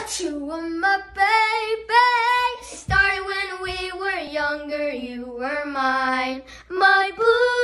But you were my baby. Started when we were younger, you were mine. My boo.